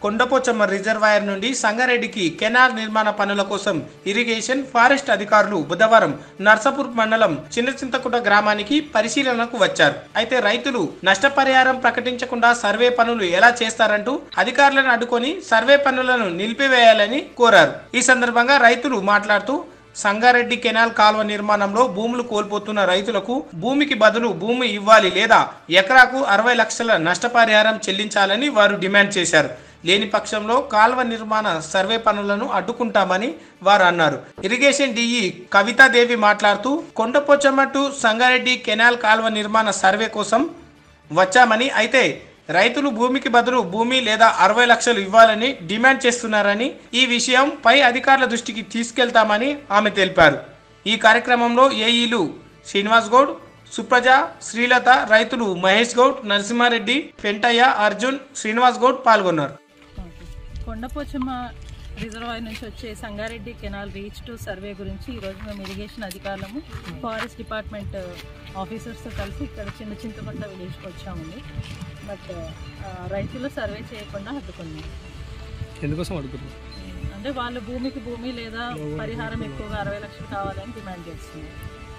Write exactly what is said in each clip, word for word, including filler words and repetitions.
Kondapochamma reservoir నుండి సంగారెడ్డికి canal నిర్మాణ పనుల కోసం ఇరిగేషన్ ఫారెస్ట్ అధికారులు బుధవారం నర్సాపూర్ మండలం చిన్నచింతకుంట గ్రామానికి పరిశీలనకు వచ్చారు. అయితే రైతులు నష్టపరిహారం ప్రకటించకుండా సర్వే పనులు ఎలా చేస్తారంటూ అధికారులను అడ్డుకొని సర్వే పనులను నిలిపివేయాలని కోరారు. ఈ సందర్భంగా రైతులు మాట్లాడుతూ సంగారెడ్డి కెనాల్ కాల్వ నిర్మాణంలో భూములు కోల్పోతున్న రైతులకు భూమికి బదులు భూమి ఇవ్వాలి లేదా ఎకరాకు అరవై లక్షల నష్టపరిహారం చెల్లించాలని వారు డిమాండ్ చేశారు. లేని పక్షంలో కాల్వ నిర్మాణ సర్వే పనులను అడ్డుకుంటామని వారు అన్నారు. ఇరిగేషన్ డిఈ కవితాదేవి మాట్లాడుతూ కొండపోచమ్మ టు సంగారెడ్డి కెనాల్ కాల్వ నిర్మాణ సర్వే కోసం వచ్చామని, అయితే రైతులు భూమికి బదులు భూమి లేదా అరవై లక్షలు ఇవ్వాలని డిమాండ్ చేస్తున్నారని, ఈ విషయం పై అధికారుల దృష్టికి తీసుకెళ్తామని ఆమె తెలిపారు. ఈ కార్యక్రమంలో ఏఈలు శ్రీనివాస్ గౌడ్, సుప్రజ, శ్రీలత, రైతులు మహేష్ గౌడ్, నరసింహారెడ్డి, పెంటయ్య, అర్జున్, శ్రీనివాస్ గౌడ్ పాల్గొన్నారు. కొండపోచమ్మ రిజర్వాయర్ నుంచి వచ్చే Sangareddy canal reach two survey గురించి ఈరోజు మేము ఇరిగేషన్ అధికారులము ఫారెస్ట్ డిపార్ట్మెంట్ ఆఫీసర్స్తో కలిసి ఇక్కడ చిన్న చింతకుంట విలేజ్కి వచ్చామండి. బట్ రైతులు సర్వే చేయకుండా అడ్డుకున్నాం. ఎందుకోసం అడుగుతున్నారు అంటే వాళ్ళ భూమికి భూమి లేదా పరిహారం ఎక్కువగా అరవై లక్షలు కావాలని డిమాండ్ చేస్తున్నారు.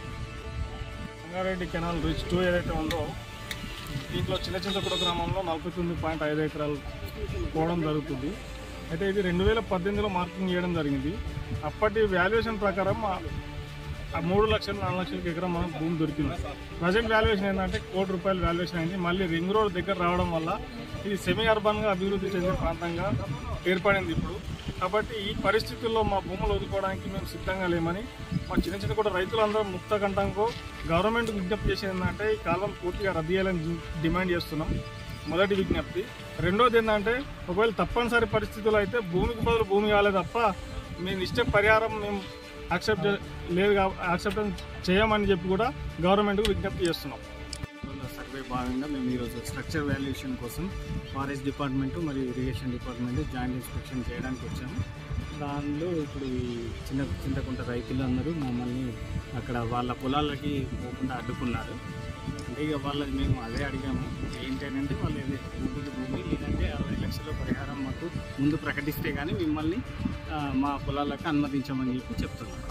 సంగారెడ్డి కెనాల్ రీచ్ టూ ఏదైతే ఉందో దీంట్లో చిన్న చింతకుంట గ్రామంలో నలభై తొమ్మిది పాయింట్ ఐదు ఎకరాలు పోవడం జరుగుతుంది. అయితే ఇది రెండు వేల పద్దెనిమిదిలో మార్కింగ్ చేయడం జరిగింది. అప్పటి వాల్యుయేషన్ ప్రకారం మూడు లక్షలు నాలుగు లక్షలకి ఎకరం మనకు భూమి దొరికింది. ప్రజెంట్ వాల్యుయేషన్ ఏంటంటే కోటి రూపాయల వాల్యుయేషన్ అయింది. మళ్ళీ రింగ్ రోడ్ దగ్గర రావడం వల్ల ఇది సెమీ అర్బన్గా అభివృద్ధి చెందే ప్రాంతంగా ఏర్పడింది ఇప్పుడు. కాబట్టి ఈ పరిస్థితుల్లో మా భూములు వదులుకోవడానికి మేము సిద్ధంగా లేమని మా చిన్న చిన్న కూడా రైతులందరూ ముక్త కంఠంతో గవర్నమెంట్ విజ్ఞప్తి చేసేది ఏంటంటే ఈ కాలం పూర్తిగా రద్దు చేయాలని డిమాండ్ చేస్తున్నాం. మొదటి విజ్ఞప్తి. రెండోది ఏంటంటే ఒకవేళ తప్పనిసరి పరిస్థితుల్లో అయితే భూమికి బదులు భూమి కావాలి తప్ప మేము ఇష్ట పరిహారం మేము యాక్సెప్ట్ లేదు యాక్సెప్టెన్స్ చేయమని చెప్పి కూడా గవర్నమెంట్కు విజ్ఞప్తి చేస్తున్నాం. సర్వే భాగంగా మేము ఈరోజు స్ట్రక్చర్ వాల్యుయేషన్ కోసం ఫారెస్ట్ డిపార్ట్మెంటు మరియు ఇరిగేషన్ డిపార్ట్మెంట్ జాయింట్ ఇన్స్పెక్షన్ చేయడానికి వచ్చాము. దానిలో ఇప్పుడు ఈ చిన్న చింతకుంట రైతులందరూ మమ్మల్ని అక్కడ వాళ్ళ పొలాలకి పోకుండా అడ్డుకున్నారు. అంటే ఇక వాళ్ళది మేము అదే అడిగాము ఏంటంటే వాళ్ళు ఏదే భూమికి భూమి లేదంటే అరవై లక్షల పరిహారం మాకు ముందు ప్రకటిస్తే కానీ మిమ్మల్ని మా పొలాలకు అనుమతించమని చెప్పి చెప్తున్నారు.